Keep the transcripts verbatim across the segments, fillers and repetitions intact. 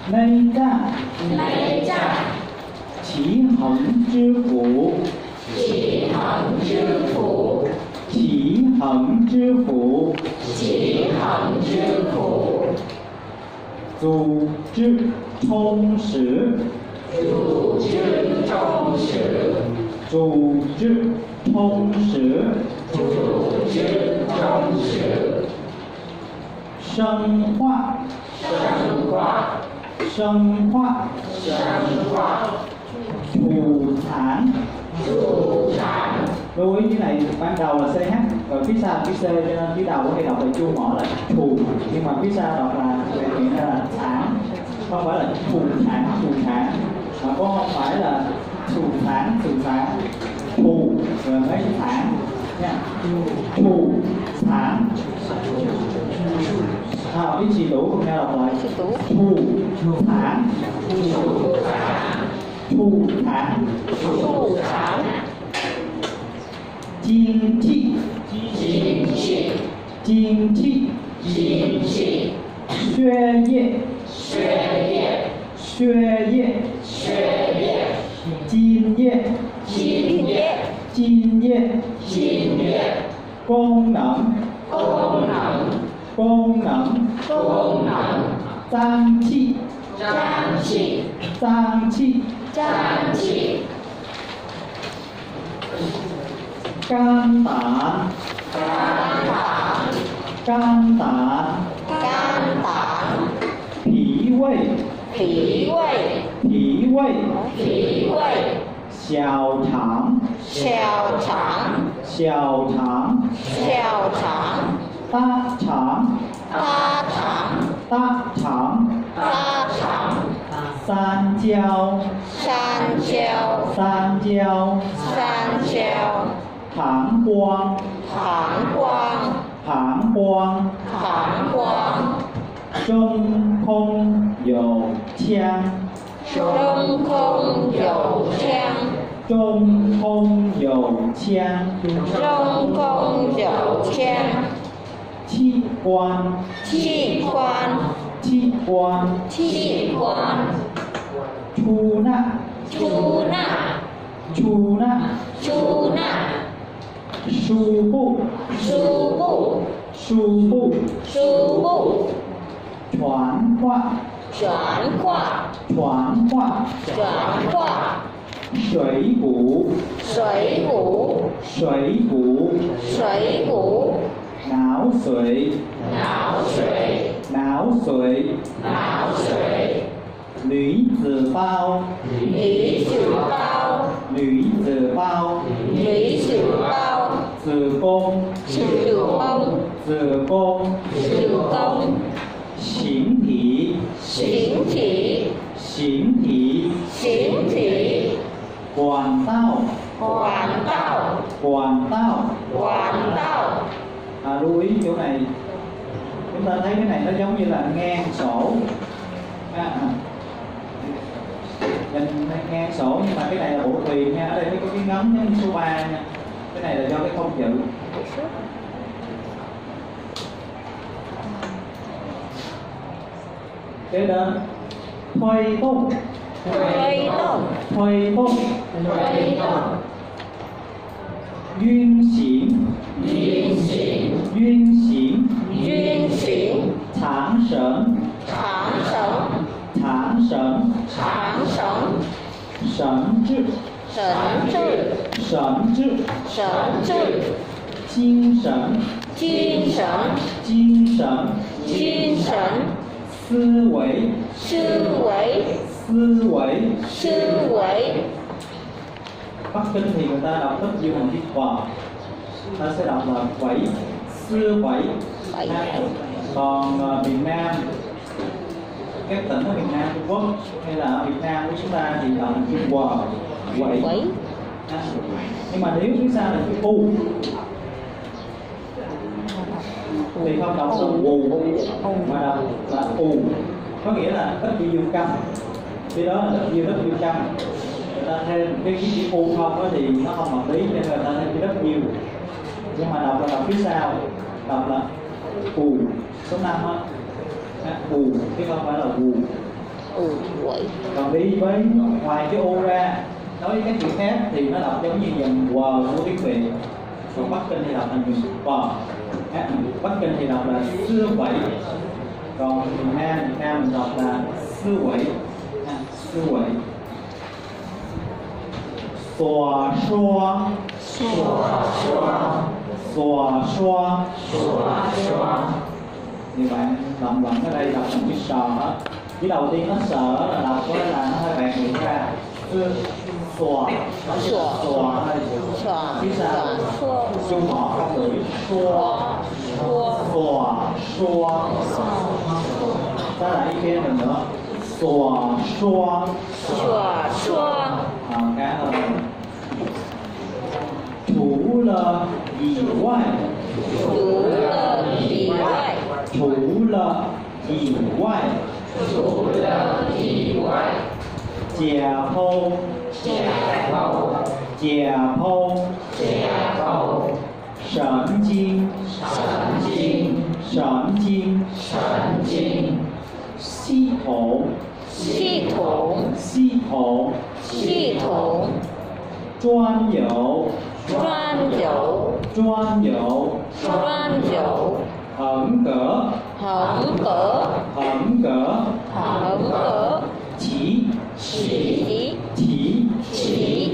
内战， 内战， 齐衡之福， 齐衡之福， 齐衡之福， 齐衡之福， 组织充实， 组织充实， 组织充实， 组织充实， 深化， 深化， 深化， 深化， thủ thản. thủ thản. Lưu ý cái này ban đầu là xê hát, rồi phía sau phía C, cho nên phía đầu hay đọc là chu mỏ là thủ, nhưng mà phía sau đọc là hiện ra là thản, không phải là thủ thản, thủ thản, mà cũng không phải là thủ thản, thủ thản, thủ rồi mới thản nha, thủ thản. À, ý chị đủ cùng nhau đọc lại. Thủ thản, thủ thản, thủ thản. Chính trị, chính trị, chính trị, chính trị, xuê业, xuê业, xuê业, xuê业, chính业, chính业, chính业, chính业, công năng, công năng, công năng, công năng, trang trị, trang trị, trang trị, trang trị, can tản, can tản, can tản, can tản, 脾胃, 脾胃, 脾胃, 脾胃, 小肠, 小肠, 小肠, 小肠, 大肠, 大肠, 大肠, 大肠, 三焦, 三焦, 三焦, 三焦, 膀胱, 膀胱, 膀胱, 膀胱, 中空有腔, 中空有腔, 中空有腔, 中空有腔, 器官, 器官, 器官, 器官, 出纳, 出纳, 出纳, 出纳, 输布, 输布, 输布, 输布, 传话, 传话, 传话, 传话, 水谷, 水谷, 水谷, 水谷, 脑水, 脑水, 脑水, 脑水, 女子包, 女子包, 女子包, 女子包, 子宫, 子宫, 子宫, 子宫, 形体, 形体, 形体, 形体, 管道, 管道, 管道. quản đạo. À, lưu ý chỗ này, chúng ta thấy cái này nó giống như là ngang sổ, à, à. Nhìn ngang sổ nhưng mà cái này là bộ thuyền nha, ở đây có cái ngấm giống số ba nha, cái này là do cái không chữ. Kế đến thuê tung, Thuê tung, thuê tung, thuê tung, duyên xiển, duyên xiển, duyên xiển, duyên xiển, thản sởn, thản sởn, thản sởn, thản sởn, sởn治, sởn治, sởn治, sởn治, 精神, 精神, 精神, 精神, 思维, 思维, 思维. 思维. Bắc Kinh thì người ta đọc rất nhiều bằng chữ vần, ta sẽ đọc là vẫy, xưa vẫy. Còn uh, Việt Nam, các tỉnh ở Việt Nam, Trung Quốc hay là ở Việt Nam của chúng ta thì đọc chữ quờ, quẩy. À, nhưng mà nếu phía sau là chữ u thì không đọc là u mà đọc là u, có nghĩa là ít bị dương câm, khi đó là rất nhiều rất nhiều câm. Người ta thêm cái cái chữ u không đó thì nó không hợp lý nên người ta thêm cái rất nhiều, nhưng mà đọc là đọc phía sau, đọc là u số năm á, u chứ không phải là u. u quẩy. Còn đi với ngoài cái u ra, nói với các chữ khác thì nó đọc giống như dòng quờ của tiếng Việt. Còn Bắc Kinh thì đọc thành dòng quờ. Bắc Kinh thì đọc là xưa quẩy. Còn miền Nam, miền Nam mình đọc là xưa quẩy. Xưa quẩy. Xòa xua. Xòa xòa. Xòa xua. Xòa xòa. Thì bạn lầm lẫn ở đây đọc thành chữ sò hết. Cái đầu tiên nó sợ là đọc có là nó hơi bạc miệng ra. Xòa. Xòa. Xòa hơi. Xòa. Phía sau. Xòa. Chung họ không ngữ. Xua. Xua. Xòa. Xua. Ta lại ý kia lần nữa. Xòa. Xua. Xòa xua. À, khá hơn.除了以外， Chủ lơ以外。 除了以外， Chủ lơ以外。 假抛， 假抛。 假抛， 假抛。 神经， 神經。 神经， 神經。 系统， 系統。 系统， 系統。 专有， 專有。 专有， 專有。 横膈， 橫膈。 横膈， 橫膈。 脐， 臍。 脐， 臍。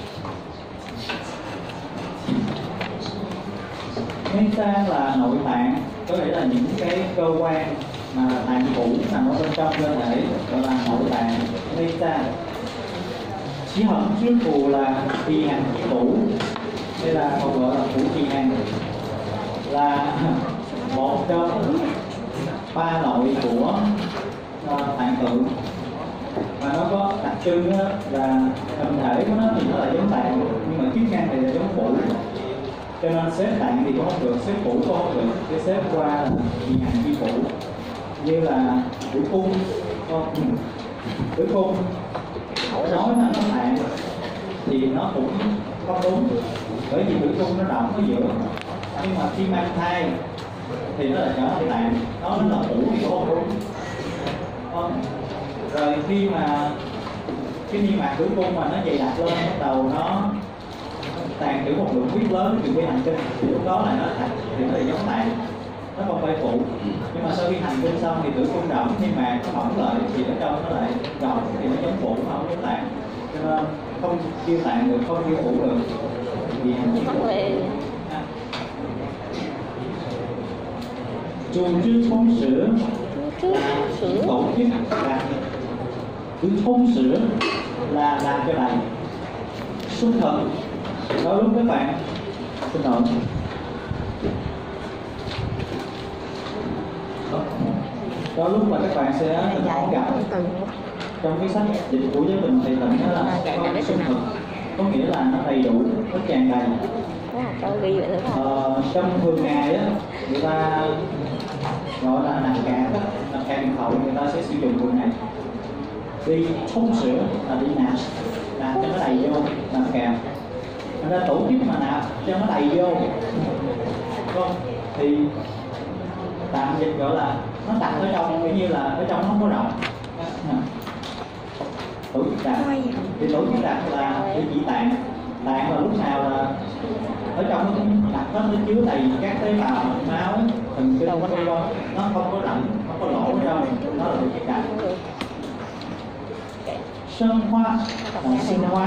Mấy sang là nội tạng, có nghĩa là những cái cơ quan mà tạng phủ nằm ở bên trong cơ thể gọi là nội tạng. Mấy sang chỉ hận trước phù là trì hằng chi phủ, đây là còn gọi là phủ trì hằng, là một trong ba nội của uh, tạng tượng. Và nó có đặc trưng đó là hình thể của nó thì nó là giống tạng, nhưng mà chức năng thì là giống phủ. Cho nên xếp tạng thì cũng không được, xếp phủ cũng không được, cái xếp qua là trì hằng chi phủ. Như là tử cung, tử cung nói là nó tạng thì nó cũng không đúng, bởi vì tử cung nó rộng ở giữa, nhưng mà khi mang thai thì nó là trở thành tạng, nó là phủ thì cũng không đúng. Không. Rồi khi mà cái niêm mạc tử cung mà nó dày đặc lên, bắt đầu nó tàn trữ một lượng huyết lớn từ cái hành kinh, thì lúc đó là nó thành thì nó là giống tạng, nó không phải phụ. Nhưng mà sau khi hành kinh xong thì tử cung rộng, niêm mạc nó mỏng lại thì ở trong nó lại rộng thì nó giống phụ, không giống tạng. Cho nên không kêu tạng được, không kêu phụ được vì hành kinh phụ. Chủ trương thông sử là tổ chức làm cứ thông sử là làm cho này xung thật. Đó lúc các bạn xin lỗi, đó lúc mà các bạn sẽ có gặp trong cái sách dịch của giới bình thầy tịnh đó là có xung thực, có nghĩa là nó đầy đủ, nó tràn đầy. Ờ, trong thường ngày á người ta gọi là nằm cạn đó, nằm cạn điện thoại người ta sẽ sử dụng từ này. Đi thông sữa là đi nạp, nạp cho nó đầy vô, nằm cạn. Người ta tổ chức mà nạp cho nó đầy vô, không thì tạm dịch gọi là nó đặt ở trong, kiểu như là ở trong nó không có rộng. Tổ chức đặt thì tổ chức đặt là cái chỉ tạng, tạng là lúc nào là ở trong nó cũng đặt nó nó chứa đầy các tế bào máu thần kinh vân vân, nó không có rỗng, không có lỗ ở trong, đó là tổ chức đặt. Sinh hóa là sinh hóa,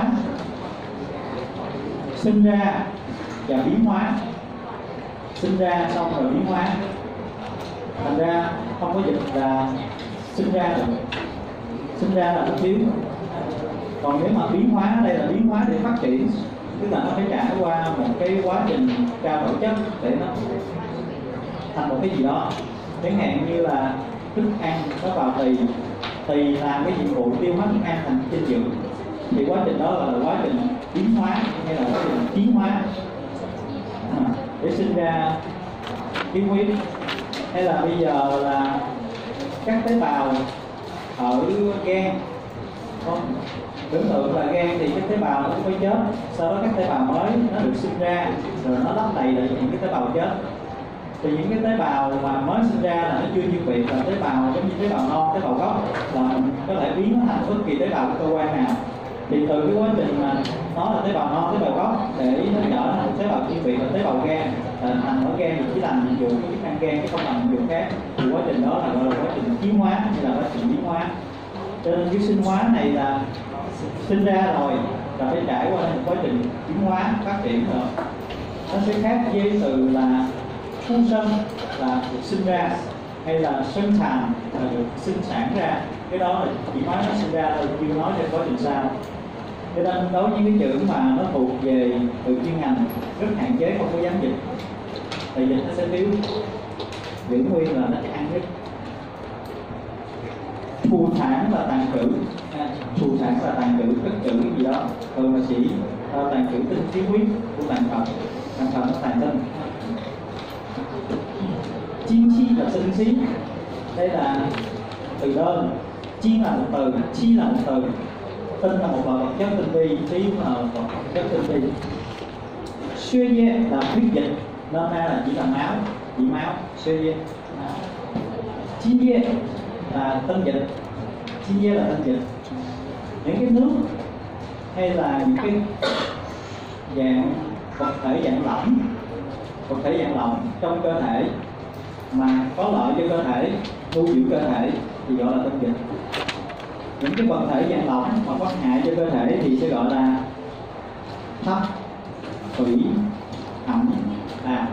sinh ra và biến hóa, sinh ra xong rồi biến hóa, thành ra không có dịch là sinh ra được, sinh ra là nó thiếu. Còn nếu mà biến hóa đây là biến hóa để phát triển, tức là nó phải trải qua một cái quá trình trao đổi chất để nó thành một cái gì đó. Chẳng hạn như là thức ăn nó vào tỳ, tỳ làm cái nhiệm vụ tiêu hóa thức ăn thành dinh dưỡng, thì quá trình đó là quá trình biến hóa hay là quá trình tiến hóa à, để sinh ra khí huyết. Hay là bây giờ là các tế bào ở gan, không tưởng tượng là gan thì các tế bào nó phải chết, sau đó các tế bào mới nó được sinh ra rồi nó lấp đầy lại những cái tế bào chết. Thì những cái tế bào mà mới sinh ra là nó chưa phân biệt là tế bào giống như tế bào non, tế bào gốc là mình có thể biến nó thành bất kỳ tế bào của cơ quan nào. Thì từ cái quá trình mà nó là tế bào non, tế bào gốc để nó trở thành tế bào chuyên biệt là tế bào gan, thành ở gan thì chỉ làm nhiệm vụ cái chức năng gan chứ không làm nhiệm vụ khác. Thì quá trình đó là gọi là quá trình tiến hóa hay là quá trình biến hóa. Cho nên cái sinh hóa này là sinh ra rồi là phải trải qua một quá trình tiến hóa phát triển rồi. Nó sẽ khác với từ là thu sinh là được sinh ra, hay là sinh thành là được sinh sản ra. Cái đó là chỉ nói nó sinh ra thôi, chưa nói về quá trình sau. Cho nên đối với cái chữ mà nó thuộc về từ chuyên ngành rất hạn chế, không có dám dịch. Tại dịch nó sẽ thiếu, giữ nguyên là nó ăn nhất. Thù thản là tàn trữ, à, thù thản là tàn trữ, cất trữ cái gì đó. Thường là chỉ uh, tàn trữ tinh khí huyết của tàn Phật, tàn Phật nó tàn tinh. Chiên chi là sinh khí, đây là từ đơn. Chiên là một từ, chi là một từ, tinh là một loại vật chất tinh vi, khí là một vật chất tinh vi. Xuê dê là huyết dịch, nên ra là chỉ là máu, chỉ máu. Xuê dê, chi dê là tinh dịch, chi dê là tinh dịch. Những cái nước hay là những cái dạng vật thể dạng lỏng, vật thể dạng lỏng trong cơ thể mà có lợi cho cơ thể, nuôi dưỡng cơ thể thì gọi là tinh dịch. Những cái vật thể dạng lỏng mà có hại cho cơ thể thì sẽ gọi là thấp, thủy, ẩm, đàm.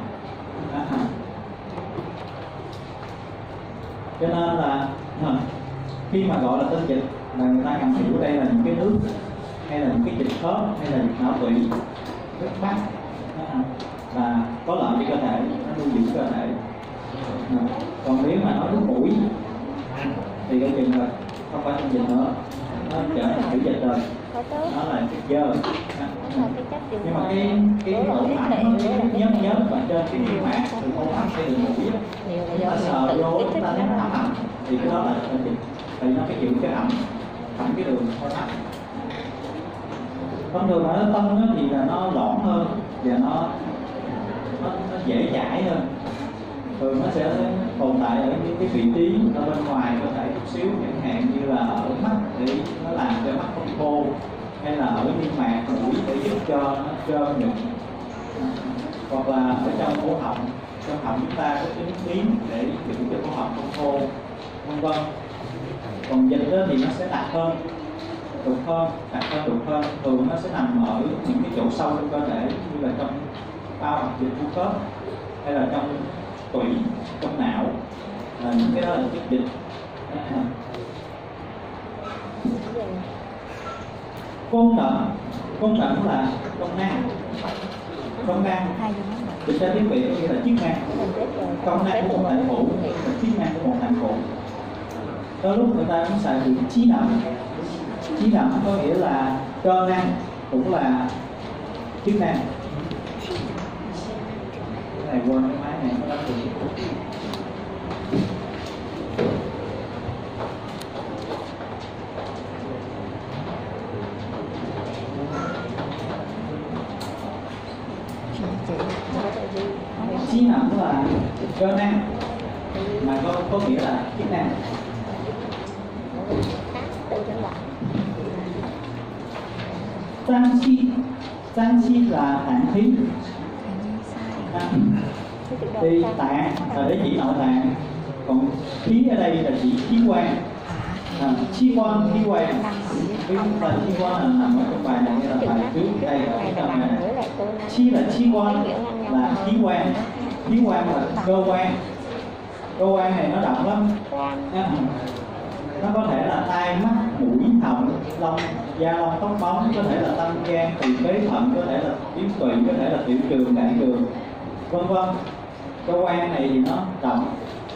Cho nên là khi mà gọi là tinh dịch là người ta cần hiểu đây là những cái nước hay là những cái dịch khớp hay là dịch não tủy rất mắc và có lợi cho cơ thể, nó nuôi dưỡng cơ thể. Còn nếu mà nói nước mũi thì coi chừng là không phải tinh dịch nữa, nó trở thành thủy dịch rồi, nó là chất dơ. Nhưng mà cái cái độ ẩm nó nhớt nhớt và trên cái niêm mạc từ hô hấp hay từ mũi chúng ta sờ vô chúng ta thấy nó ẩm ẩm thì cái đó là tinh dịch, tại vì nó phải chịu cái ẩm ẩm cái đường hô hấp. Thông thường ở tâm thì là nó lõn hơn và nó nó, nó dễ chảy hơn. Thường nó sẽ tồn tại ở những cái vị trí ở bên ngoài cơ thể chút xíu, chẳng hạn như là ở mắt để nó làm cho mắt không khô, hay là ở niêm mạc mũi để giúp cho nó trơn nhụn, hoặc là ở trong cổ họng, trong họng chúng ta có cái nước miếng để giữ cho cổ họng không khô, vân vân. Còn dịch đó thì nó sẽ đặc hơn, đục hơn, đặc hơn, đục hơn. Thường nó sẽ nằm ở những cái chỗ sâu trong cơ thể như là trong bao hoặc dịch vu khớp hay là trong tủy, trong não, là những cái đó là chất dịch. Công trận, công trận là công năng, công năng dịch ra tiếng Việt có nghĩa là chức năng, công năng của một thành phủ, chức năng của một thành phủ. Đôi lúc người ta cũng xài từ trí nậm, trí nậm có nghĩa là cơ năng, cũng là chức năng. Cái này quên cái máy này nó đã được. Trí nậm là cơ năng mà có có nghĩa là chức năng. Trang chi, trang chi là tạng khí. À, thì tạng là để chỉ nội tạng, còn khí ở đây là chỉ khí quan. À, khí quan, khí quan. Cái phần khí quan là nằm ở trong bài này hay là bài trước đây ở trong này. Chi là khí quan là khí quan, khí quan là cơ quan. Cơ quan này nó rộng lắm. À, nó có thể là tai, mắt, mũi, họng, lông, da lông, tóc bóng, có thể là tâm gan, tỳ phế, thận, có thể là yếm tụy, có thể là tiểu trường, đại trường, vân vân. Cơ quan này thì nó rộng.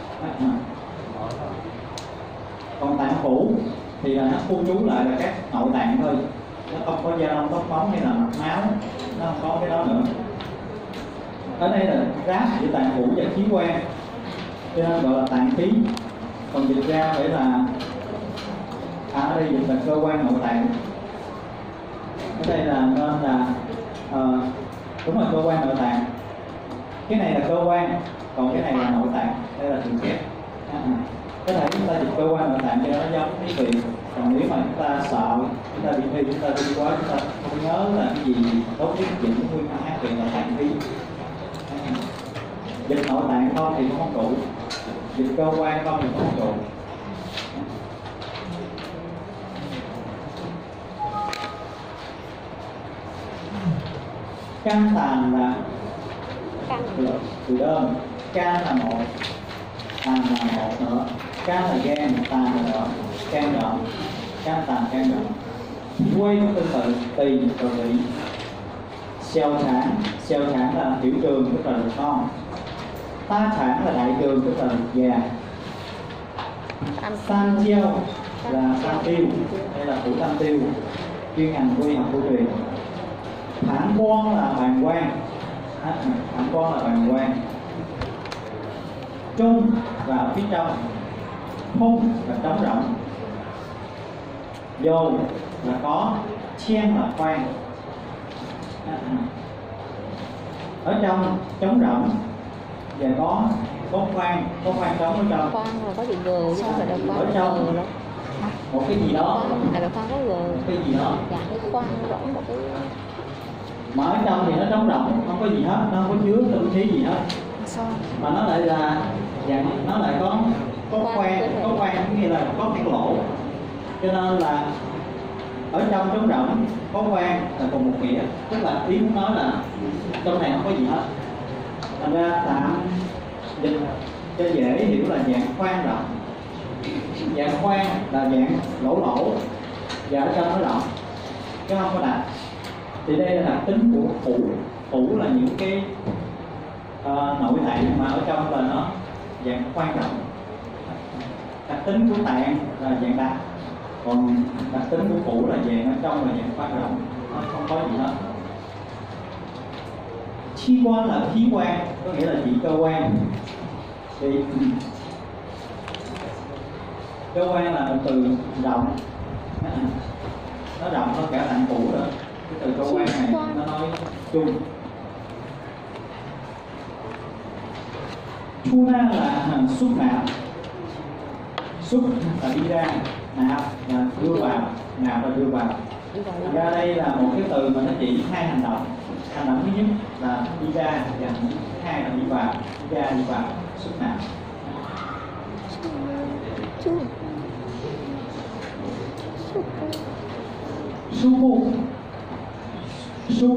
Còn tạng phủ thì là nó khu trú lại là các nội tạng thôi, nó không có da lông, tóc bóng hay là mạch máu, nó không có cái đó nữa. Ở đây là ráp giữa tạng phủ và khí quan, cho nên gọi là tạng khí. Còn dịch ra phải là à, ở đây dịch là cơ quan nội tạng. Ở đây là nên là uh, đúng là cơ quan nội tạng. Cái này là cơ quan, còn cái này là nội tạng. Đây là từ kép. có thể chúng ta dịch cơ quan nội tạng cho nó giống cái việc, còn nếu mà chúng ta sợ chúng ta bị thi chúng ta đi quá chúng ta không nhớ là cái gì tốt nhất dịch nguyên năng ác viện là tạng vi. Dịch nội tạng không thì không đủ, dịch cơ quan không thì không đủ. Căn tàn là từ đơn, can là một, tàn là một nữa, can là gan, tàn là rợn, can rợn, can tàn can rợn. Quay tương tự tỳ và vị. Xeo sản, xeo sản là tiểu trường tức là ruột non. Ta sản là đại trường tức là ruột già. San chiêu là san tiêu hay là phủ tam tiêu, chuyên ngành quy học cổ truyền. Phản quan là bàng quang, phản quan là bàng quang. Trung và ở phía trong, không là trống rỗng, vô là có, chen là khoan. Ở trong trống rỗng và có có khoan, có khoan trống ở trong. Khoan là có gì gờ chứ không phải là khoan. Ở trong một cái gì đó, là cái khoan có gờ. cái gì đó. Dạ cái khoan rỗng một cái. Mà ở trong thì nó trống rỗng, không có gì hết, nó không có chứa tinh khí gì hết. Sao? Mà nó lại là dạng nó lại có có khoan, có khoan nghĩa là có cái lỗ, cho nên là ở trong trống rỗng có khoan là cùng một nghĩa, tức là ý muốn nói là trong này không có gì hết. Thành ra tạm dịch cho dễ hiểu là dạng khoan rộng, dạng khoan là dạng lỗ lỗ và ở trong nó rộng chứ không có đặc. Thì đây là đặc tính của phủ. Phủ là những cái uh, nội tạng mà ở trong là nó dạng khoan rộng. Đặc tính của tạng là dạng đặc, còn đặc tính của phủ là dạng ở trong là dạng khoan rộng, nó không có gì hết. Khí quan là khí quan, có nghĩa là chỉ cơ quan. Thì cơ quan là từ rộng, nó rộng hơn cả tạng phủ nữa. Cái từ cơ quan này nó nói chung. Thu na là xuất nạp, xuất là đi ra, nạp là đưa vào, nạp là đưa vào. Ra đây là một cái từ mà nó chỉ hai hành động. Hành động thứ nhất là đi ra và thứ hai là đi vào, đi ra đi vào, xuất nạp. Su phu, su,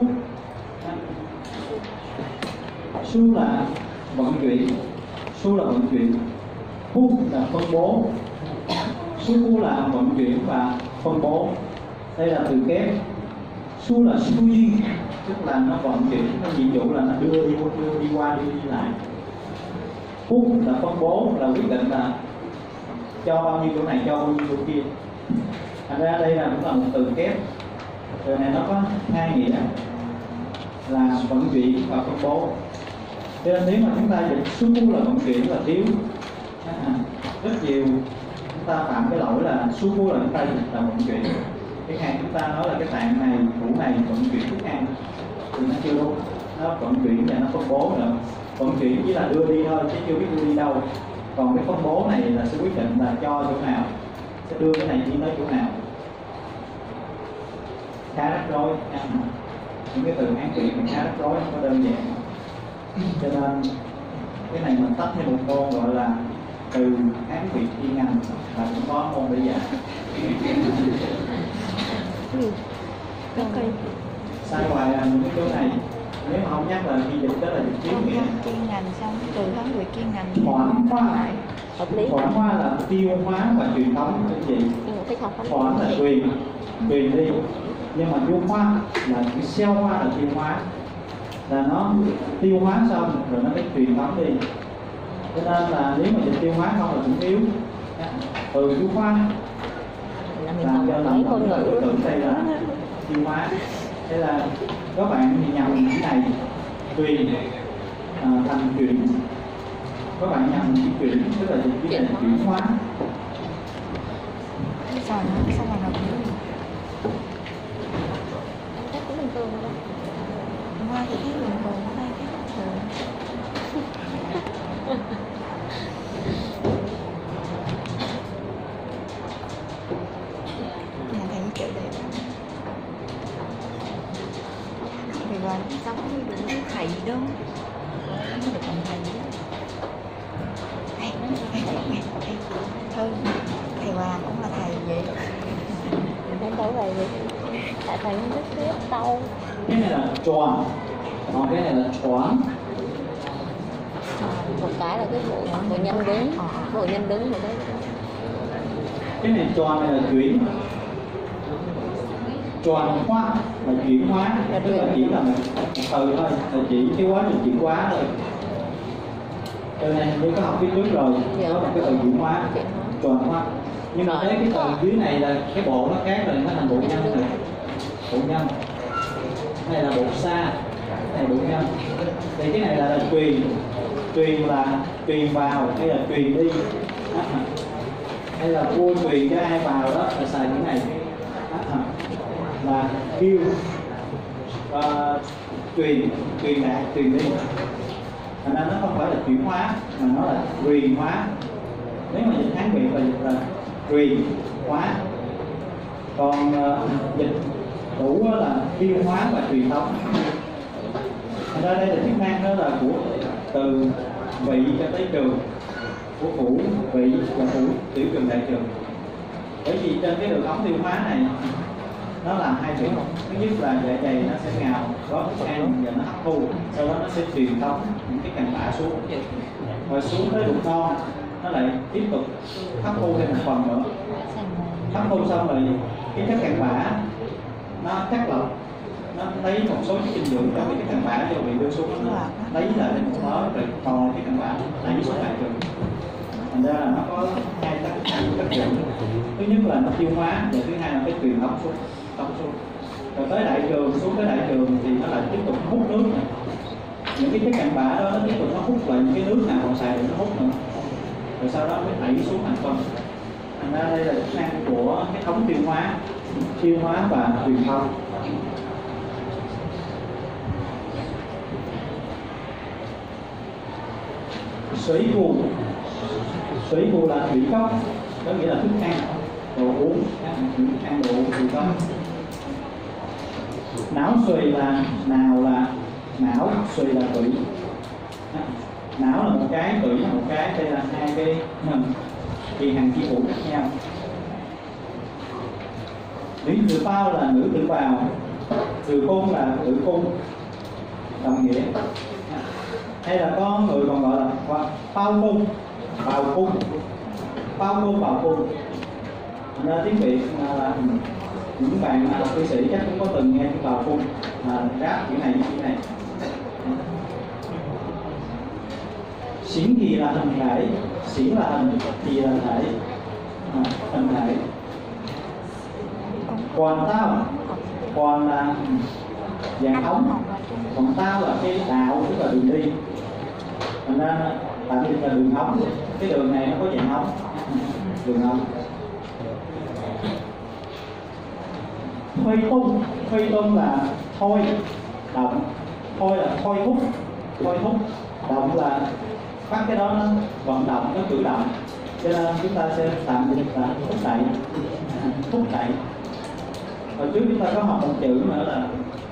su là vận chuyển, su là vận chuyển, phu là phân bố. Su phu là vận chuyển và phân bố. Đây là từ kép. Su là su duyên, tức là nó vận chuyển, nó nhiệm vụ là nó đưa đi đưa đi qua đưa đi lại. Phu là phân bố, là quyết định là cho bao nhiêu chỗ này cho bao nhiêu chỗ kia. Thành ra đây là cũng là một từ kép. Từ này nó có hai nghĩa là vận chuyển và phân bố. Cho nên nếu mà chúng ta dịch su phu là vận chuyển là thiếu. Rất nhiều chúng ta phạm cái lỗi là su phu là chúng ta dịch là vận chuyển. Cái hàng chúng ta nói là cái tạng này, củ này vận chuyển thức ăn thì nó chưa đúng. Nó vận chuyển và nó phân bố nữa. Vận chuyển chỉ là đưa đi thôi chứ chưa biết đưa đi đâu. Còn cái phân bố này là sẽ quyết định là cho chỗ nào, sẽ đưa cái này đi tới chỗ nào. Khá rắc rối. Những cái từ hán việt mình khá rắc rối, không có đơn giản. Cho nên cái này mình tách thêm một môn gọi là từ hán việt chuyên ngành và cũng có môn để dạy. Okay. Sai hoài là những cái chỗ này, nếu mà không nhắc là khi dịch đó là dịch chiếu nghĩa. Chuyên ngành xong từ hán việt chuyên ngành. Thoảng hóa, Hợp lý. thoảng hóa là tiêu hóa và truyền thống cái gì? Nhưng mà cái học không Thoảng là truyền, truyền đi. Nhưng mà tiêu hóa là cái xeo hóa là tiêu hóa, là nó tiêu hóa xong rồi nó mới truyền thống đi. Cho nên là nếu mà dịch tiêu hóa không là cũng yếu. Từ tiêu hóa làm cho làm tổng là đối tượng đây là tiêu hóa. Thế là các bạn thì nhầm cái này truyền à, thành chuyển, các bạn nhầm cái chuyển tức là dịch cái này là chuyển hóa. Sao nó sao mà nó chắc cũng bình thường rồi đó. hoa thì thấy bình thường, ở đây thấy bất thường. Nhà thầy kiểu đẹp. Thì qua sống như đủ thầy đó. Không được bằng thầy đó. Ê, ê, ê, ê. Thôi, thầy Hoàng cũng là thầy vậy. Mình không bảo vậy vậy. Tại thầy không biết xếp tàu. Cái này là tròn, còn cái này là choáng. Một cái là cái bộ bộ nhân đứng, bộ nhân đứng rồi đấy. Cái này tròn này là chuyển, tròn hóa là chuyển hóa, tức là chỉ là một từ thôi, là chỉ cái quá trình chuyển hóa thôi. Từ này mình có học phía trước rồi, có một cái từ chuyển hóa, tròn hóa. Nhưng mà thấy cái từ dưới này là cái bộ nó khác rồi, nó thành bộ nhân rồi, bộ nhân. Cái này là bộ xa, cái này bộ nhân. Thì cái này là, là truyền, truyền là truyền vào hay là truyền đi, hay là vua truyền cho ai vào đó là xài cái này, là kêu uh, truyền, truyền đạt, truyền đi. Thành ra nó không phải là chuyển hóa mà nó là truyền hóa. Nếu mà dịch Hán Việt là dịch là truyền hóa, còn uh, dịch đủ là tiêu hóa và truyền thống. Thành ra đây là chức năng đó là của từ vị cho tới trường, của phủ vị và phủ tiểu trường đại trường. Bởi vì trên cái đường ống tiêu hóa này nó làm hai việc. Thứ nhất là dạ dày nó sẽ ngào có thức ăn và nó hấp thu, sau đó nó sẽ truyền thống những cái cặn bã xuống, rồi xuống tới bụng non nó lại tiếp tục hấp thu thêm một phần nữa. Hấp thu xong rồi cái chất cặn bã nó cắt lọc, nó lấy một số chất dinh dưỡng trong cái chất cặn bã cho bị đưa xuống, nó lấy lại một mớ rồi còn lại cái cặn bã đẩy xuống đại trường. Thành ra là nó có hai tác tác dụng. Thứ nhất là nó tiêu hóa, và thứ hai là cái truyền thống xuống, tống xuống. Rồi tới đại trường, xuống tới đại trường thì nó lại tiếp tục hút nước này. Những cái chất cặn bã đó nó tiếp tục nó hút lại những cái nước nào còn xài thì nó hút nữa. Rồi sau đó mới đẩy xuống thành phân. Thành ra đây là chức năng của cái ống tiêu hóa, tiêu hóa và truyền thông.水cụ,水cụ là thủy cốc, có nghĩa là thức ăn, đồ uống, ăn đồ uống thủy cốc. Não xuề là nào là não, xuề là tủy. Não là một cái, tủy là một cái, đây là hai cái ngầm thì hàng chi phủ khác nhau. Nữ tự bao là nữ tự bào, tự cung là tự cung, đồng nghĩa. Hay là có người còn gọi là bao cung, bào cung, bao cung, bào cung. Nên tiếng Việt là những bạn học thạc sĩ chắc cũng có từng nghe cái bào cung, là đáp chữ này chữ này. Xiển thì là hình thể, xiển là hình, thì là thể, à, hình thể. Còn tao, còn là dạng ống, còn tao là cái đạo, tức là đường đi. Thành ra tạm dịch là đường ống, cái đường này nó có dạng ống, đường ống. Thôi tung, thôi tung là thôi, động, thôi là thôi hút, thôi hút, động là bắt cái đó nó vận động, nó cử động. Cho nên chúng ta sẽ tạm dịch là thúc đẩy, thúc đẩy. Hồi trước chúng ta có học một chữ nữa là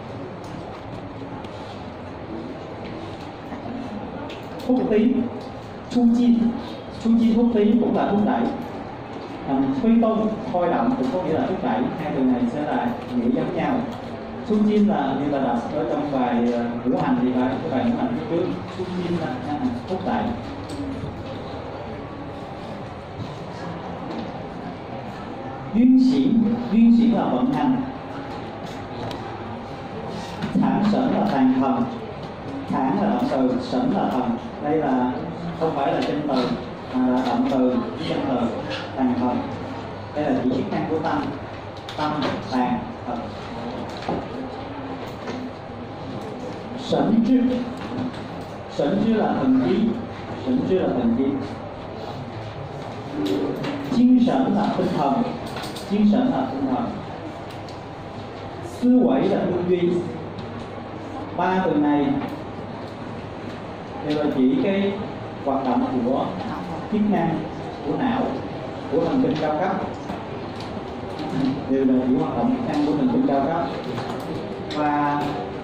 thúc tín, chu chi, chu chi thúc tín cũng là thúc đẩy. À, Thuy tung, thôi động cũng có nghĩa là thúc đẩy, hai từ này sẽ là nghĩa giống nhau. Chu chi là như là đọc ở trong bài ngữ hành thì bài cái bài ngữ hành phía trước, chu chi là à, thúc đẩy. Duyên xỉn, duyên xỉn là vận hành. Thản sẩn là tàn thần, thản là động từ, sẩn là thần. Đây là không phải là danh từ mà là động từ, danh từ, tàn thần. Đây là chỉ chức năng của tâm, tâm, tàn, thần. Sẩn chứ, sẩn chứ là thần trí, sẩn chứ là thần trí.精神là tinh thần,精神là tinh thần. Tư quẩy là tư duy. Ba từ này đều là chỉ cái hoạt động của chức năng của não, của thần kinh cao cấp. đều là chỉ hoạt động chức năng của thần kinh cao cấp, và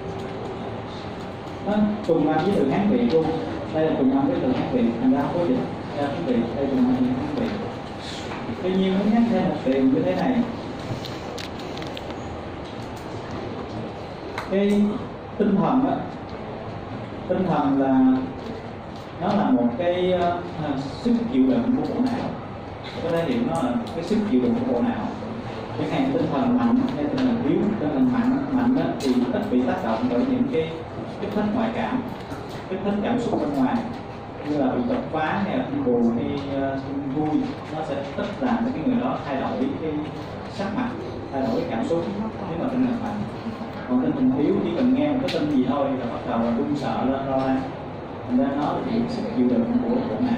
nó trùng âm với từ Hán Việt luôn. Đây là trùng âm với từ Hán Việt, thành ra không có dịch ra tiếng Việt, đây trùng âm với Hán Việt. Tuy nhiên muốn nhắc thêm một điều như thế này, cái tinh thần á, tinh thần là nó là một cái uh, sức chịu đựng của bộ não. Có thể hiểu nó là cái sức chịu đựng của bộ não. Chẳng hạn tinh thần mạnh hay tinh thần yếu, tinh thần mạnh mạnh đó, thì ít bị tác động bởi những cái kích thích ngoại cảm, kích thích cảm xúc bên ngoài, như là bị chọc phá hay là buồn hay uh, vui, nó sẽ ít làm cho cái người đó thay đổi cái sắc mặt, thay đổi cái cảm xúc nếu mà tinh thần mạnh. Còn tinh thần yếu chỉ cần nghe một cái tin gì thôi là bắt đầu là run sợ lên, lo lắng. Thành ra nó là những sức chịu đựng của bộ não.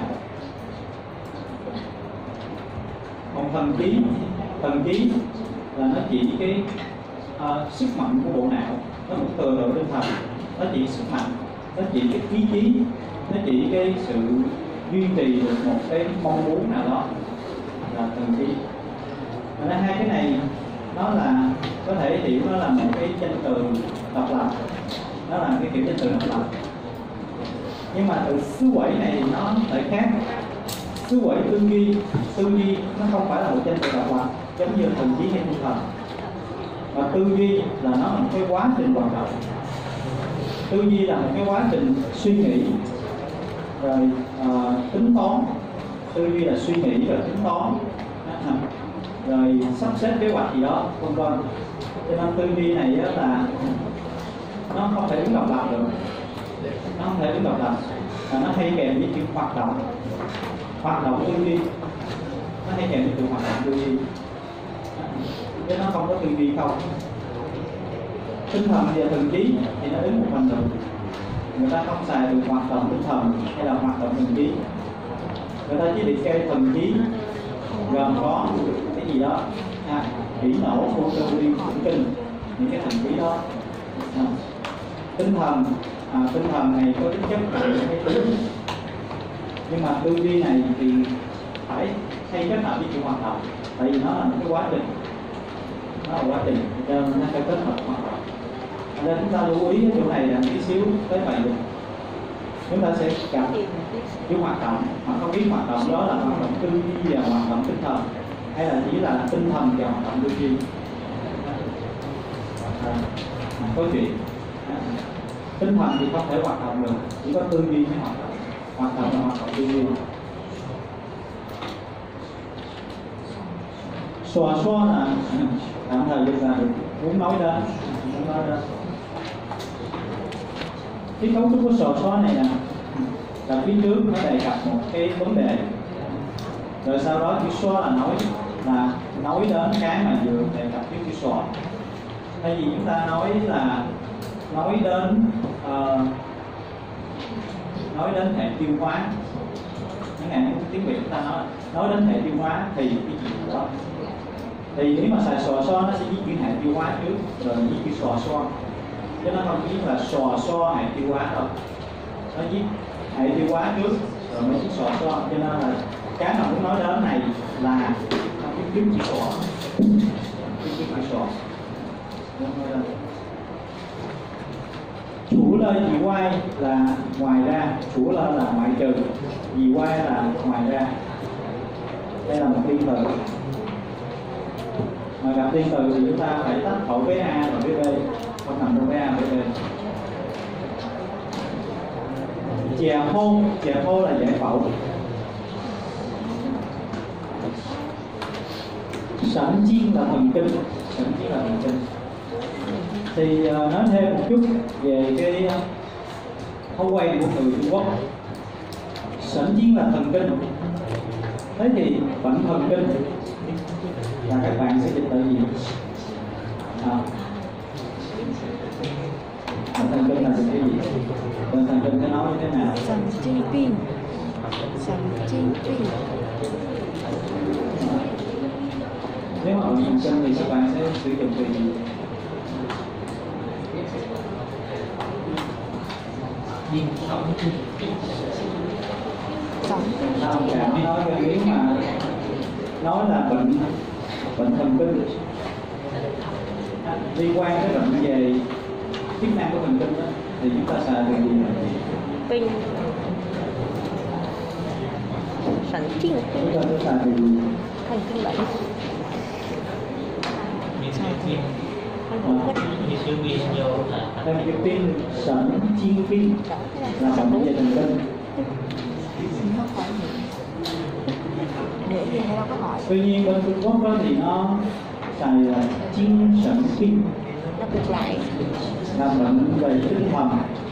Còn thần trí, thần trí là nó chỉ cái uh, sức mạnh của bộ não, nó cũng thừa độ tinh thần, nó chỉ sức mạnh, nó chỉ cái ý chí, nó chỉ cái sự duy trì được một cái mong muốn nào đó là thần trí. Và hai cái này nó là có thể hiểu nó là một cái danh từ độc lập, nó là cái kiểu danh từ độc lập. Nhưng mà từ xứ quẩy này nó lại khác. Xứ quẩy tư duy, tư duy nó không phải là một danh từ độc lập giống như thần trí hay tinh thần. Và tư duy là nó là một cái quá trình hoạt động. Tư duy là một cái quá trình suy nghĩ, rồi uh, tính toán. Tư duy là suy nghĩ rồi tính toán, rồi sắp xếp kế hoạch gì đó, vân vân. Cho nên tư duy này là nó không thể đứng độc lập được, nó không thể đứng độc lập, và nó hay kèm với chữ hoạt động, hoạt động tư duy, nó hay kèm với chữ hoạt động tư duy, chứ nó không có tư duy không. Tinh thần và thần trí thì nó đứng một mình được, người ta không xài được hoạt động tinh thần hay là hoạt động thần trí, người ta chỉ liệt kê thần trí gồm có cái gì đó, à, kỹ nổ, vô cơ liên, thần kinh, những cái thần trí đó. À, tinh thần, à, tinh thần này có tính chất là cái tính, nhưng mà tư duy này thì phải hay kết hợp với chịu hoạt động, tại vì nó là một cái quá trình, nó là quá trình, cho nên nó phải kết hợp hoạt động. Nên chúng ta lưu ý cái chỗ này là tí xíu tới vậy được. Chúng ta sẽ gặp cái hoạt động, mà không biết hoạt động đó là hoạt động tư duy và hoạt động tinh thần, hay là chỉ là tinh thần và hoạt động tư duy. À, có chuyện à, tinh thần thì không thể hoạt động được, chỉ có tư duy mới hoạt động, hoạt động là hoạt động tư duy. Xòa xoa là tạm thời bây giờ muốn nói đến, muốn nói đến cái cấu trúc của xòa xoa này nè, là phía trước nó đề cập một cái vấn đề, rồi sau đó chữ xoa là nói là nói đến cái mà vừa đề cập với chữ xoa. Thay vì chúng ta nói là nói đến uh, nói đến hệ tiêu hóa, những ngày tiếng Việt chúng ta nói nói đến hệ tiêu hóa thì cái gì đó, thì nếu mà xài xòa xoa nó sẽ viết chữ hệ tiêu hóa trước rồi viết chữ xòa xoa, chứ nó không viết là xòa xoa hệ tiêu hóa đâu, nó viết hệ tiêu hóa trước rồi mới viết xòa xoa. Cho nên là cái mà muốn nói đến này là nó viết trước chữ xòa, viết trước chữ xòa. Chủ lơ dị quay là ngoài ra, chủ lơ là ngoại trừ, dị quay là ngoài ra. Đây là một liên từ, mà gặp liên từ thì chúng ta phải tách khẩu với A và với B, không nằm trong với A với B. Chè hô, chè hô là giải phẫu. Sẵn chiên là thần kinh, sẵn chiên là thần kinh. Thì uh, nói thêm một chút về cái uh, thói quen của người Trung Quốc. Sẵn chiên là thần kinh. Thế thì bệnh thần kinh là các bạn sẽ dịch tự gì? À, bệnh thần kinh là dịch cái gì? Bệnh thần kinh nó nói như thế nào? Thần kinh病, thần kinh病. Nếu mà bệnh thần kinh thì các bạn sẽ sử dụng từ gì? Tổng Sao cảm nói cái nếu mà nói là bệnh bệnh thần kinh liên quan tới bệnh về chức năng của thần kinh đó, thì chúng ta xài từ gì? Pin. Thần kinh. Chúng ta sẽ xài từ gì? Thần kinh bệnh. Thêm cái pin sẩn chiên pin là bệnh về thần kinh. Không phải gì. Để gì đâu có hỏi. Tuy nhiên bên Trung Quốc đó thì nó xài là chiên sẩn pin, Nó ngược lại. là bệnh về tinh thần,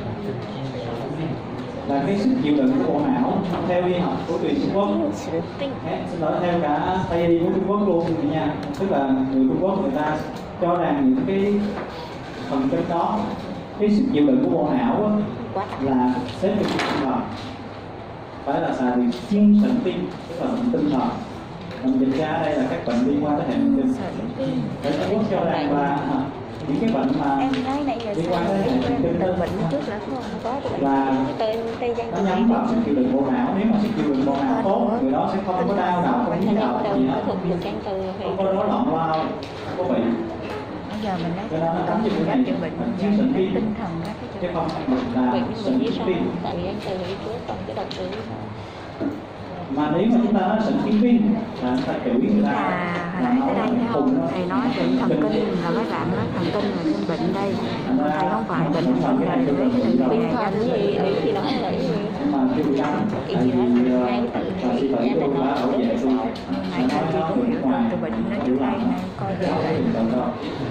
là cái sức chịu đựng của bộ não theo y học của truyền Trung Quốc. Thần kinh. Xin lỗi, theo cả Tây y của Trung Quốc luôn nha. Tức là người Trung Quốc người ta cho rằng những cái thần kinh đó, cái sức chịu đựng của bộ não đó, Quá là xếp vào tinh thần, phải là xài từ chiên sẩn pin, tức là bệnh tinh thần. Mình dịch ra đây là các bệnh liên quan tới hệ thần kinh. Để Trung Quốc cho rằng là à, những cái bệnh mà Em nói nãy giờ liên quan tới hệ thần kinh đó, từ bệnh trước là không có được. là Tên Tây Giang nó nhắm vào sức chịu đựng bộ não. Nếu mà sức chịu đựng bộ não tốt, người đó sẽ không có đau đầu, không có đau đầu gì phẫu hết, thuật được can từ không có rối loạn lo, không có bị. bây giờ mình nói Cho nên nó có cấm nhiều như các thế chữa này, bệnh bệnh chiên sẩn pin, tinh thần các cái chứ chữa không phải là bệnh nhưng sẩn mà như sao? pin. Tại vì anh từ đi trước còn cái đầu từ Mà nếu mà chúng ta nói sẩn chiên pin là người ta chửi người ta là là hồi nãy nói tới đây thấy khùng không? đó. Thầy nói bệnh thần kinh là mấy bạn nói thần kinh là sinh bệnh đây. Thầy không phải bệnh thần kinh là lấy cái từ tinh này thần ra. gì ấy thì nó là cái gì? Nhưng mà khi bị đắng, tại vì uh, sư tử tôi đã bảo vệ tôi, Nãy nói thầy chỉ nó có người hiểu ngoài, từ bệnh nó trước đây này coi nó về không đây. có đâu.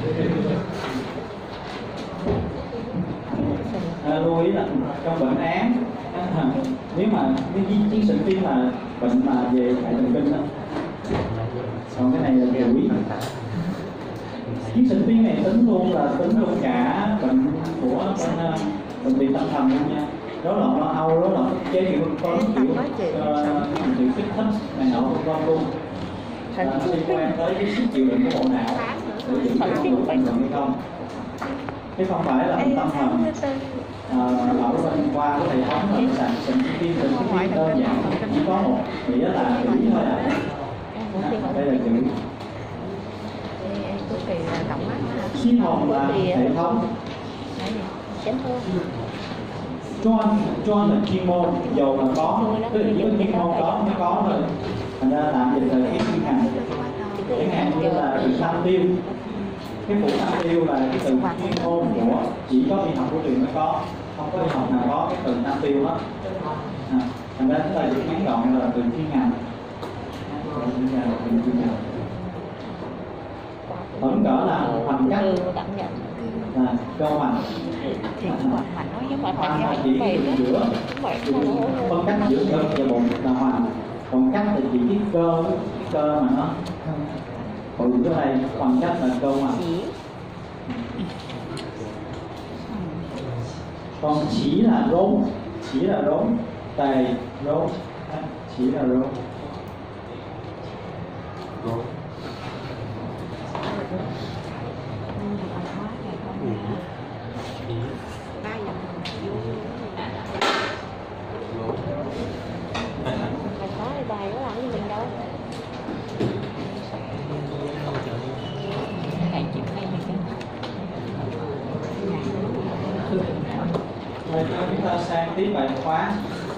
À, lưu ý là trong bệnh án, à, nếu mà cái chiến sẩn pin là bệnh mà về hệ thần kinh đó, còn cái này là về quý. Chiến sẩn pin này tính luôn là tính luôn cả bệnh của bên uh, bệnh viện tâm thần luôn nha. Rối loạn lo âu, rối loạn ức chế kiểu con kiểu uh, kiểu kích thích này nọ vân vân luôn. À, nó liên quan tới cái sức chịu đựng của bộ não để giữ cho con được bình thường hay không, chứ không phải là bệnh tâm thần. À, ở bên qua cái hệ thống là sản sinh pin sẩn pin đơn giản, chỉ có một nghĩa là chữ thôi à. À, đây là chữ. Cực kỳ là động mắt hả? Sinh hồn là hệ thống. Chấn thương. Chuyên, chuyên là chuyên môn, dầu là có, tức là chỉ có chuyên môn có mới có thôi. Thành ra tạm dịch là cái chuyên ngành. Chẳng hạn như là từ tam tiêu, cái phủ tam tiêu là cái từ chuyên môn của chỉ có y học của trường mới có, không có y học nào có cái từ tam tiêu hết. À, thành ra chúng ta dịch ngắn gọn là từ chuyên ngành. Tổng cỡ là hoành cách là cơ hoành. Thì cũng còn mạnh nói với bạn Hoành là phải chỉ phải cái giữa, phân cách giữa ngực và bụng là hoành. Còn cách là chỉ cái cơ, cái cơ mà nó còn ở đây khoảng cách là cơ hoành. Còn chỉ là rốn, chỉ là rốn, tề rốn, chỉ là rốn. Mày có cái bài đó làm gì mình đâu. Thầy chịu hay mình đâu. Rồi chúng ta sang tiếp bài khóa.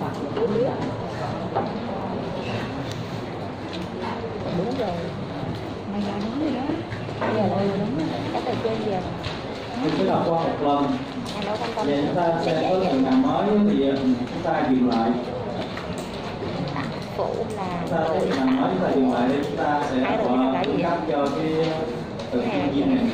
Đúng rồi. Mày giờ đúng rồi đó. Bây giờ là đúng rồi. Các thầy chơi giờ. Thì cứ đọc qua một lần. Em đâu quan tâm. Vậy chúng ta sẽ có từ nào mới thì chúng ta dừng lại. Phụ là Chúng ta có từ nào mới chúng ta dừng lại để chúng ta sẽ cung cấp cho cái từ thiên nhiên này.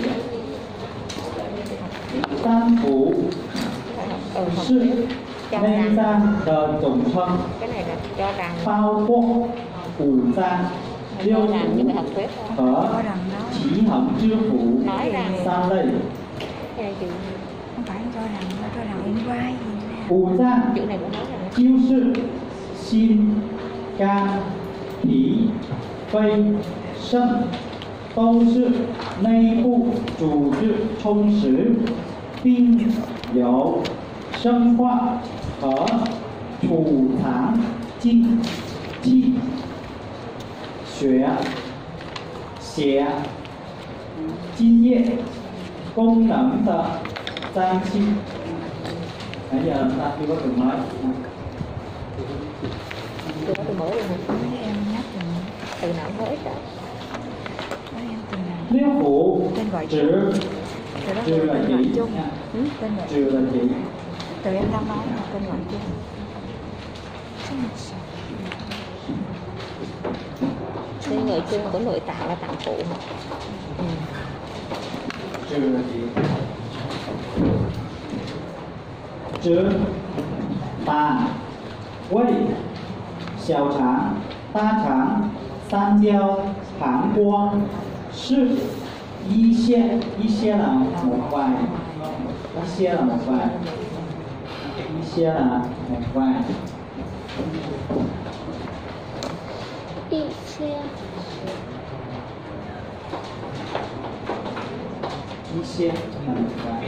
Tam phủ sư nên ra的总称 cái này là cho rằng 包括五脏六 cho rằng như bài học 腑 quyết Có 和 rằng nó 奇恒之腑 nói rằng 三类。 cái này chữ không phải cho rằng nó cho rằng liên quan gì nè. 五脏 chữ này cũng nói rằng 就是心、肝、脾、肺、肾，都是内部组织充实，并有生化和储藏精气血、 写津液功能的脏器。Nãy giờ chúng ta chưa có từ mới. Chưa có từ mới luôn hả? Mấy em nhắc rồi. Từ nào cũng có ích đó. Mấy em từ nào? Liêu phủ Tên gọi trừ Từ đó trừ tên là gọi chỉ chung. nha. Ừ, tên gọi. Trừ là chỉ. Từ em đang nói là tên gọi chung. Tên gọi chung của nội tạng là tạng phụ hả? Ừ. Trừ là chỉ. Trừ tạng胃小肠大肠三焦膀胱是一些一些là một vài一些là một vài一些là một vài Đi xe. 一些là một vài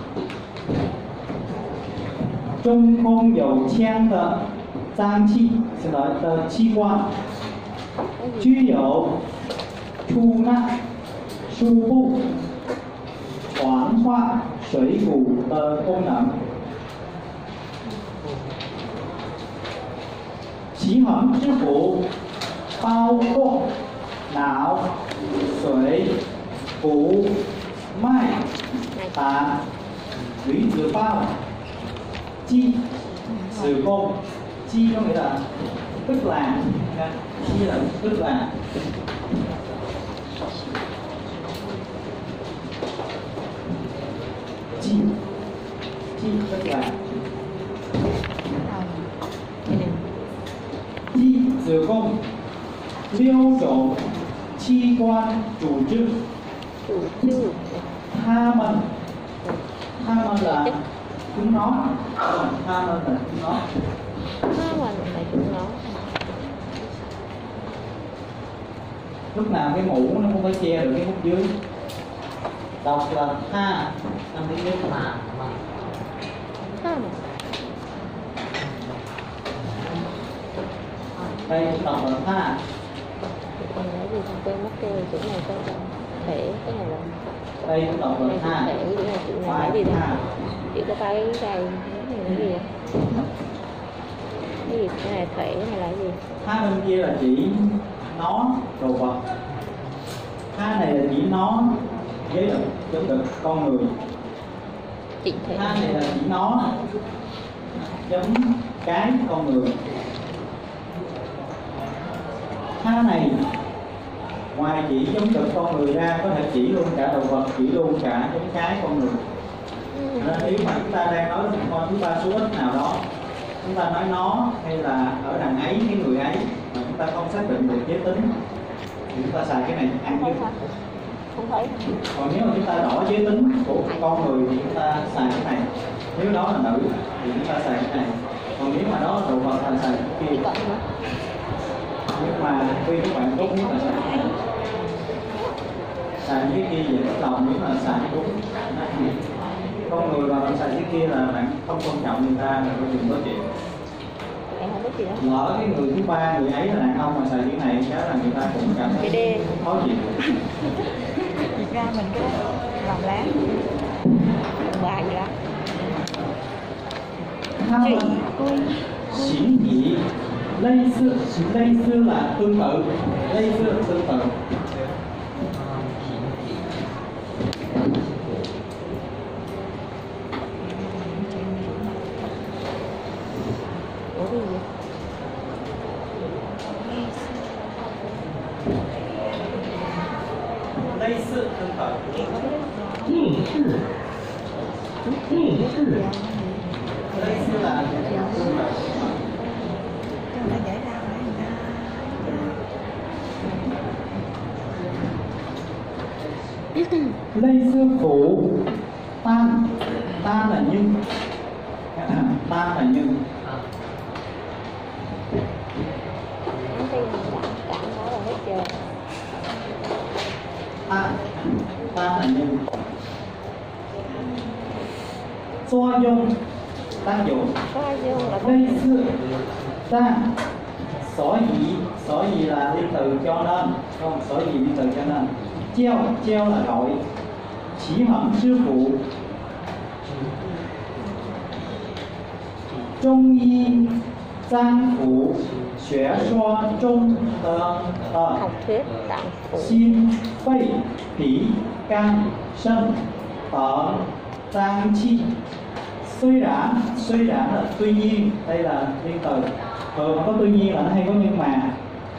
中空有腔的脏器是的的器官具有出纳、输布、传化水谷的功能。其横之腑包括脑、髓、骨、脉、胆、女子包、chi, tử cung. Chi có nghĩa là tức là, chi là tức là. Chi, chi tức là. Chi, tử cung. Liêu種器官組織 Chủ trương. tha mân. Tha mân là chúng nó. Tha mân là chúng nó. Tha mân là chúng nó. Lúc nào cái mũ nó cũng phải che được cái khúc dưới. Đọc là tha, trong tiếng nước là Tha mân. đây đọc là tha. Còn cái gì thằng quên mất kêu chữ này coi coi. Thể cái này là Đây cũng đọc là này tha. thể cái này chữ này Khoai là gì tha. đây? Chỉ có ba cái này cái này là gì? Cái gì? Cái này thể cái này là gì? Tha bên kia là chỉ nó, đồ vật. Tha này là chỉ nó với được, với được con người. Chỉnh thể. Tha này là chỉ nó giống cái con người. Tha này ngoài chỉ giống được con người ra có thể chỉ luôn cả động vật, chỉ luôn cả giống cái con người. Nên nếu mà chúng ta đang nói con chúng ta số ít nào đó, chúng ta nói nó hay là ở đằng ấy cái người ấy mà chúng ta không xác định được giới tính thì chúng ta xài cái này ăn chứ. Không thấy. Còn nếu mà chúng ta rõ giới tính của con người thì chúng ta xài cái này. Nếu đó là nữ thì chúng ta xài cái này. Còn nếu mà đó là đồ vật thì xài cái kia. Nhưng mà khi các bạn tốt nhất là xài cái này. Xài cái kia vậy bắt lòng nếu mà xài đúng. Con người mà bạn xài cái kia là bạn không tôn trọng người ta là coi chừng có chuyện. Em không biết gì đó. Lỡ cái người thứ ba, người ấy là đàn ông mà xài cái này cái là người ta cũng cảm thấy cái khó chịu. Việt ra mình cái đó làm lá Bà gì đó. chị tôi Xỉn dị lây sư, lây sư là tương tự, lây sư là tương tự. Ủa cái gì? Lây sư tương tự. Lây sư là tương tự. cho nó giải ra để người ta Lây sư phụ tan, tan là nhưng, tan là nhưng. Cái gì mà cảm cảm nói là hết giờ. Tan, tan là nhưng.作用, tác dụng. Có ai vô là có Lây sư tan, sở dĩ Sở gì là liên từ cho nên, không? Sở gì liên từ cho nên. Treo, treo là gọi. Chỉ hận sư phụ. Trung y giang phủ, xuế xoa trung tờ tờ. Học thuyết tạng phủ. Xin, phây, phỉ, can, sân, tở, tang chi. Suy rãn, suy rãn là tuy nhiên, đây là liên từ. Thường mà có tuy nhiên là nó hay có nhưng mà.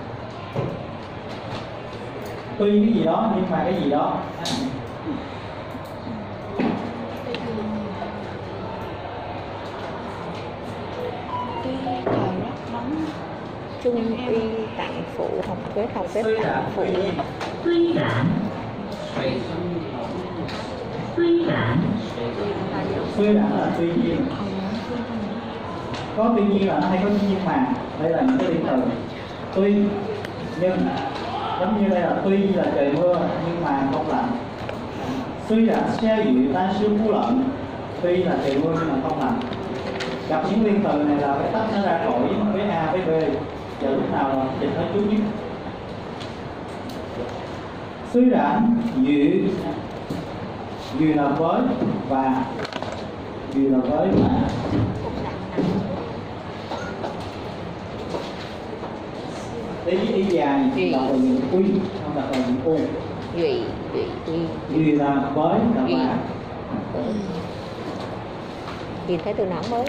Tuy cái gì đó nhưng mà cái gì đó. Tuy trời rất nóng. Trung y tạng phủ, học thuyết học thuyết Suy tạng rãn, phủ. tuy nhiên. Tuy然，虽然， Suy rãn là tuy nhiên. Có tuy nhiên là nó hay có nhưng mà. Đây là những cái liên từ. Tuy, nhưng. Giống như đây là tuy là trời mưa nhưng mà không lạnh. Suy rãn xe dự ta sư phú lận. Tuy là trời mưa nhưng mà không lạnh. Gặp những liên từ này là phải tách nó ra khỏi với A với B. Và lúc nào là dịch nó chú nhất. Suy rãn dự. Dự là với và. Dự là với và. Ý ý dài đọc là những quy, không đọc là những u. Duy, duy, duy. Duy là với là Duy. và. Nhìn thấy từ nào mới.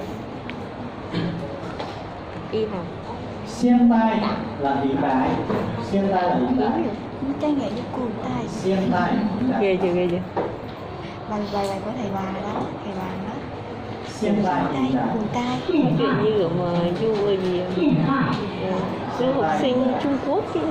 Y nào. Xiên tai là hiện đại. Xiên tai là hiện đại. Cái nghệ như cuồng tai. Xiên tai hiện đại. Ghê chưa, ghê chưa. Bài bài bài của thầy Bà đó, thầy Bà đó. Xiên tai hiện đại. Cuồng tai. Chuyện như mà du gì 现在， du học sinh Trung Quốc chứ.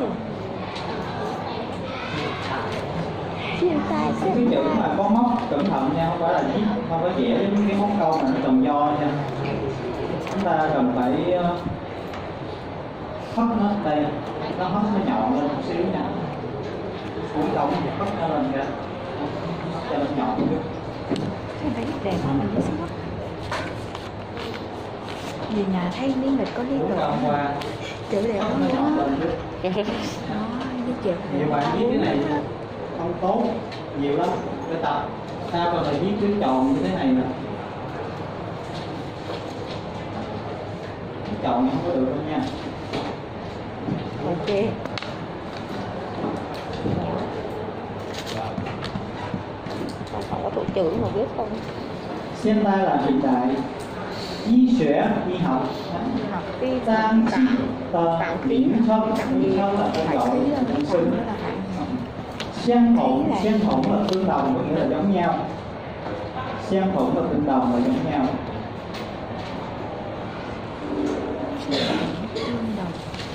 Thiên tai, Cái thiên chữ tai. mà có móc cẩn thận nha, không phải là viết, không có vẽ những cái móc câu mà nó tròn do nha. Chúng ta cần phải uh, hất nó đây, nó hất nó nhọn lên một xíu nha. Cuối câu hất nó lên kìa, cho nó nhọn một chút. Cái đấy đẹp mà mình đi xuống. Về nhà thấy miếng lịch có lý Cuối câu luận. qua Chữ đẹp hất lắm nó nhọn đó. lên chút. Đó, với chữ Nhiều bạn viết cái này không tốt, nhiều lắm. Cái tập sao còn phải viết chữ tròn như thế này nè. Chữ tròn không có được đâu nha. Ok. Không phải có thuộc chữ mà biết không. Hiện tại là hiện đại. Y xuế, y học. học đi Giang chi tờ tạng khí biển thân. tạng Biển gì thân là tên phải gọi khí là nhân cái xưng. đó là bạn. Xen thủng, xen thủng là tương đồng, có nghĩa là giống nhau. Xen thủng và tương đồng là giống nhau. Tương đồng.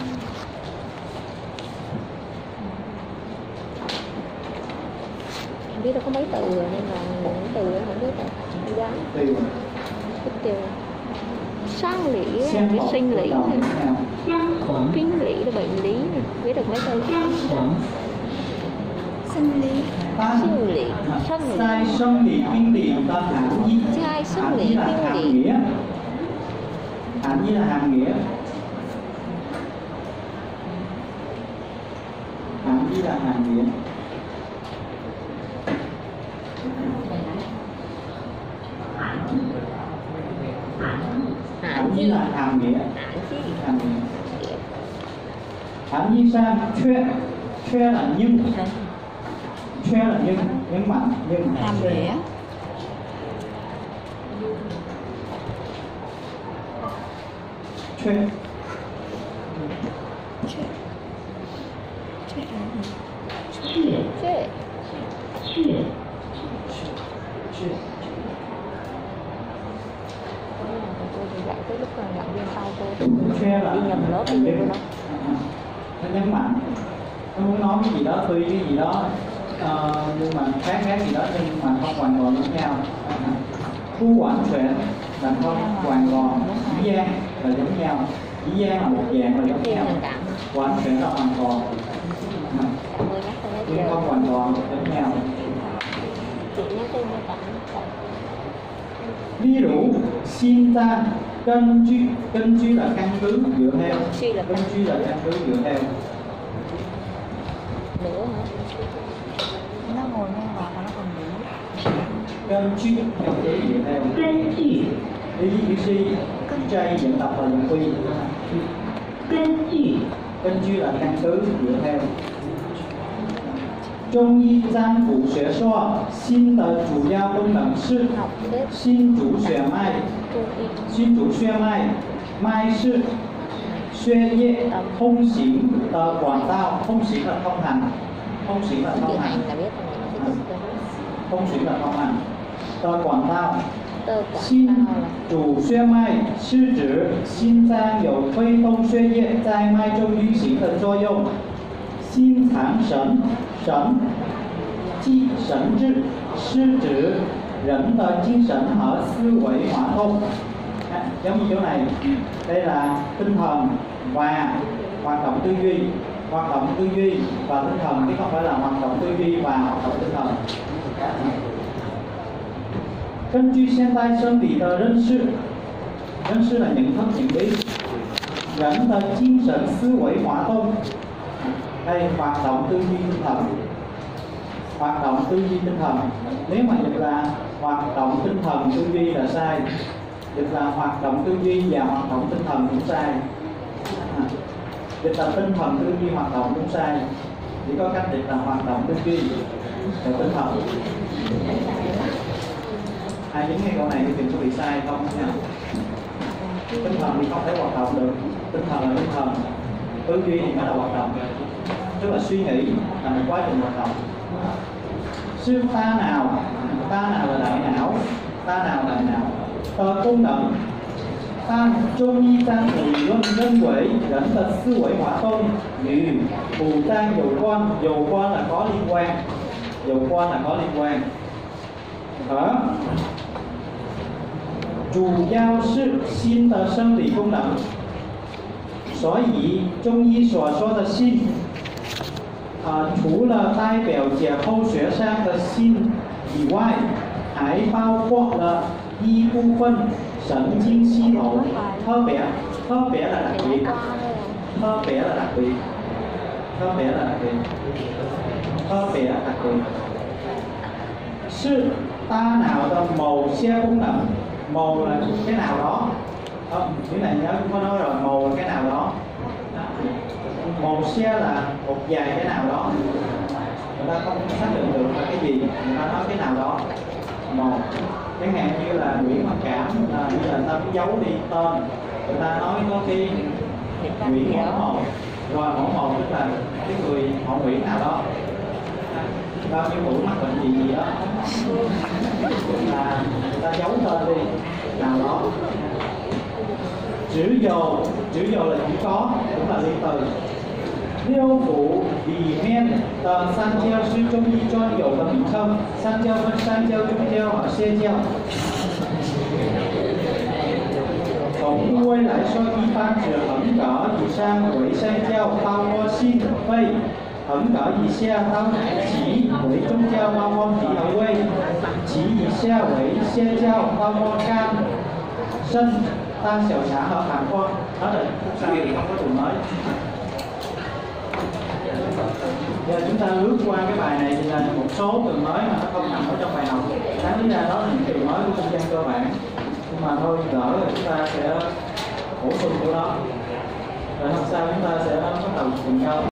Không biết nó có mấy từ rồi nhưng mà những từ đó không biết rồi. Không dám. Tùy. Biết tiêu. Sang lý, Xen biết thủng sinh lý, tương đồng này. giống nhau. 相同， Kinh lý là bệnh lý, này. Biết được mấy từ. 相同， Sinh lý. Ta Sinh lý, sinh lý. sai sinh lý kinh lý ta hạng nhi. Sai sinh Hạng lý nhi là kinh hàm lý. nghĩa. Hạng nhi là hàm nghĩa. Hạng nhi là hàm nghĩa. Hạng Hạng nhi chi. là hàm nghĩa. Hạng chi. Hàm nghĩa. Hạng nhi sang thuê. Thuê là nhưng. Thuê là nhưng, nhấn mạnh nhưng. Hàm nghĩa. Thuê. Chuyện. Chuyện là gì? 确 Chê. 确 Thuê. Tôi thì dạy tới lúc là giảng viên sau tôi Thuê là đi nhầm lớp đi nhưng. vô đó. Nó nhấn mạnh. Nó muốn nói cái gì đó, tuy cái gì đó ờ, nhưng mà khác khác gì đó nhưng mà không hoàn toàn giống nhau. Phú quản chuyện là không hoàn toàn. Dĩ gian là giống nhau. Dĩ gian là một dạng là giống Thiên nhau. là cảm. Quản chuyện là hoàn toàn. Cảm ơn nhắc tôi hết Nhưng giờ. không hoàn toàn giống nhau. Chị nhắc tôi mới cảm. ví dụ xin ra根据根据là căn cứ dựa theo Suy là 根据là căn cứ dựa theo nữa hả? Nó ngồi ngang vào mà nó còn nghỉ. 根据căn cứ dựa theo 根据 ý ý si chay diễn tập là dùng quy 根据根据là căn cứ dựa theo 中医占卜学说心的主要功能是 Học xếp 心主血脉 trung y 心主血脉脉是血液通行的管道，通行là thông hành，通行là thông điều hành， hành là biết rồi. thông行là thông hành的管道。 Tơ quản 心 tao là 主血脉是指心脏有推动血液在脉中运行的作用。心藏神，神即神智，是指人的精神和思维hoạt thông. À, giống như chỗ này, đây là tinh thần và hoạt động tư duy, hoạt động tư duy và tinh thần chứ không phải là hoạt động tư duy và hoạt động tinh thần. 根据现代生理的认识，认识là nhận thức nhận biết, 人的精神思维活動, đây hoạt động tư duy tinh thần, hoạt động tư duy tinh thần. Nếu mà dịch là hoạt động tinh thần tư duy là sai, dịch là hoạt động tư duy và hoạt động tinh thần cũng sai. À, dịch là tinh thần tư duy hoạt động cũng sai, chỉ có cách dịch là hoạt động tư duy và tinh thần. Ai dính nghe câu này thì đừng có bị sai không nha. Tinh thần thì không thể hoạt động được, tinh thần là tinh thần, tư duy thì mới là hoạt động, tức là suy nghĩ là một quá trình hoạt động. Sư ta nào, ta nào là đại não, ta nào là đại não. Tờ công năng ta中医占卜理论认为人的思维活动与五脏有关，有关là có liên quan, 有关là có liên quan. Ở 主要是心的生理功能，所以中医所说的心，啊、除了代表解剖学上的心以外，还包括了一部分神经系统，特别特别là đặc biệt,特别là đặc biệt, 特别là đặc biệt, 特别là đặc biệt. 是大脑的某些功能, màu là cái nào đó. Đó, cái này nhớ cũng có nói rồi, màu là cái nào đó. Màu xe là một vài cái nào đó, người ta không xác định được là cái gì, người ta nói cái nào đó màu. Chẳng hạn như là Nguyễn Mặc Cảm, là như là người ta cũng giấu đi tên, người ta nói có cái Nguyễn Hổ Màu, rồi Hổ Màu tức là cái người họ Nguyễn nào đó, bao nhiêu tuổi mắc bệnh gì gì đó, là người ta giấu tên đi nào đó. Chữ dầu, chữ dầu là chỉ có, cũng là liên từ. Liêu phủ vì men tờ san treo sư trung y cho dầu tầm không, san treo phân san treo trung treo hoặc xe treo. 总归来说，一般指横膈以上为三焦，包括心、肺；横膈以下到脐为中焦，包括脾和胃；脐以下为下焦，包括肝、肾、大小肠和膀胱. Đó là phúc sau thì không có từ mới. Giờ chúng ta lướt qua cái bài này thì là một số từ mới mà nó không nằm ở trong bài học. Đáng lý ra đó là những từ mới của công dân cơ bản. Nhưng mà thôi gỡ rồi chúng ta sẽ bổ sung của nó. Rồi hôm sau chúng ta sẽ bắt đầu cùng nhau.